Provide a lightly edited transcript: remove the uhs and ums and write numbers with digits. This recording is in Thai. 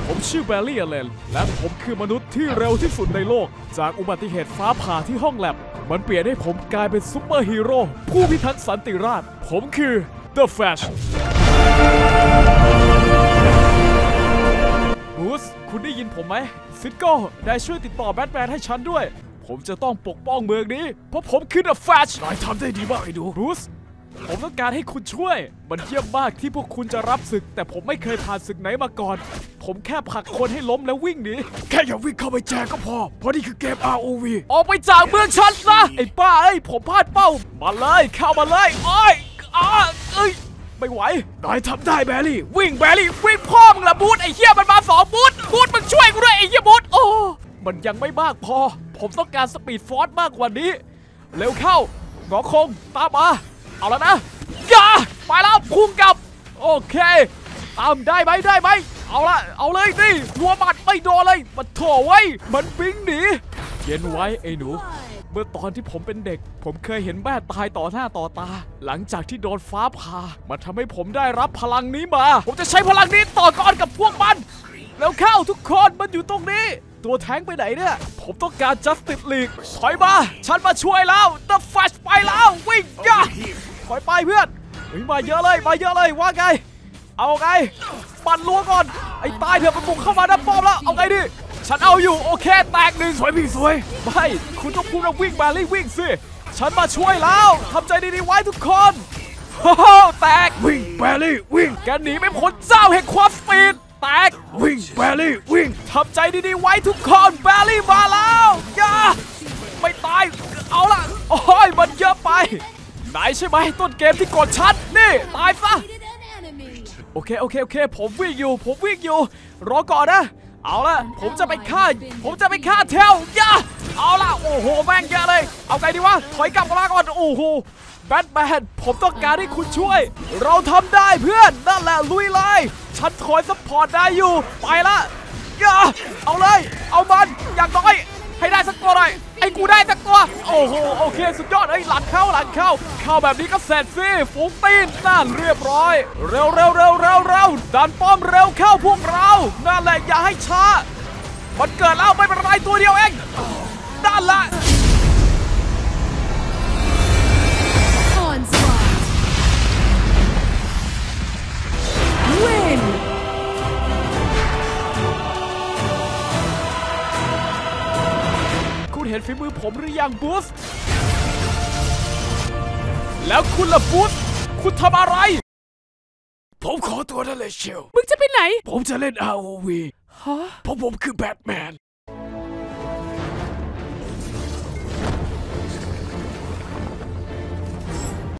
ผมชื่อแบร์รี่อเลนและผมคือมนุษย์ที่เร็วที่สุดในโลกจากอุบัติเหตุฟ้าผ่าที่ห้องแลบมันเปลี่ยนให้ผมกลายเป็นซุปเปอร์ฮีโร่ผู้พิทักษ์สันติราษฎร์ผมคือ The Flash บูสคุณได้ยินผมไหมซิดโก้ได้ช่วยติดต่อแบทแมนให้ฉันด้วยผมจะต้องปกป้องเมืองนี้เพราะผมคือ The Flash นายทำได้ดีมากไอ้ดูบูสผมต้องการให้คุณช่วยมันเยี่ยมมากที่พวกคุณจะรับศึกแต่ผมไม่เคยผ่านศึกไหนมาก่อนผมแค่ผลักคนให้ล้มแล้ววิ่งหนีแค่อย่าวิ่งเข้าไปแจกก็พอเพราะนี่คือเกม ROV ออกไปจากเมืองฉันซะไอ้ป้าเอ้ยผมพลาดเป้ามาเลยเข้ามาเลยอ้อยไม่ไหวนายทำได้แบรี่วิ่งแบรี่วิ่งพ่อมึงละบูธไอ้เหี้ยมันมา2บูธมึงช่วยกูด้วยไอ้เหี้ยบูธโอ้มันยังไม่มากพอผมต้องการสปีดฟอร์สมากกว่านี้เร็วเข้าหงอคงตามมาเอาแล้วนะอย่าไปแล้วพุ่งกลับโอเคตามได้ไหมเอาละเอาเลยดิรัวบัดไม่โดนเลยมันโถไว้มันปิ้งหนีเย็นไว้ไอ้หนูเมื่อตอนที่ผมเป็นเด็กผมเคยเห็นแม่ตายต่อหน้าต่อตาหลังจากที่โดนฟ้าผ่ามันทำให้ผมได้รับพลังนี้มาผมจะใช้พลังนี้ต่อกรกับพวกมันแล้วเข้าทุกคนมันอยู่ตรงนี้ตัวแทงไปไหนเนี่ยผมต้องการ Justice League ถอยมาฉันมาช่วยแล้ว The Flash ไปแล้ววิ่งย่าถอยไปเพื่อนมาเยอะเลยว่าไงเอาไงปั่นลัวก่อนไอ้ตายเถอะมันบุกเข้ามาด้านป้อมแล้วเอาไงดิฉันเอาอยู่โอเคแตกหนึ่งสวยพี่สวยไม่คุณต้องพูดว่าวิ่งมารีบวิ่งสิฉันมาช่วยแล้วทำใจดีๆไว้ทุกคนโอ้โหแตกวิ่งแบรี่วิ่งแกหนีไม่พ้นเจ้าแห่งความสปีดแตกวิ่งแบรี่วิ่งทำใจดีๆไว้ทุกคนแบรี่มาแล้วอย่าไม่ตายเอาล่ะโอ้ยมันเยอะไปไหนใช่ไหมต้นเกมที่กดฉันนี่ตายซะโอเคผมวิ่งอยู่รอก่อนนะเอาละผมจะไปฆ่าเทลย่าเอาละโอ้โหแม่งเยอะเลยเอาไงดีวะถอยกลับมาก่อนโอ้โหแบทแมนผมต้องการให้คุณช่วยเราทำได้เพื่อนนั่นแหละลุยเลยฉันคอยซัพพอร์ตได้อยู่ไปละย่าเอาเลยเอามันอย่างน้อยให้ได้สักตัวหน่อยไอ้กูได้สักตัวโอ้โหโอเคสุดยอดหลังเข้าแบบนี้ก็เสร็จสิฝูงตีนนั่นเรียบร้อยเร็วดันป้อมเร็วเข้าพวกเรานั่นแหละอย่าให้ช้ามันเกิดแล้วไม่เป็นไรตัวเดียวเองนั่นแหละเห็นฝีมือผมหรือยังบูสแล้วคุณล่ะบูสคุณทำอะไรผมขอตัวนั่นเลยเชียวมึงจะไปไหนผมจะเล่น ROV ฮะเพราะผมคือแบทแมน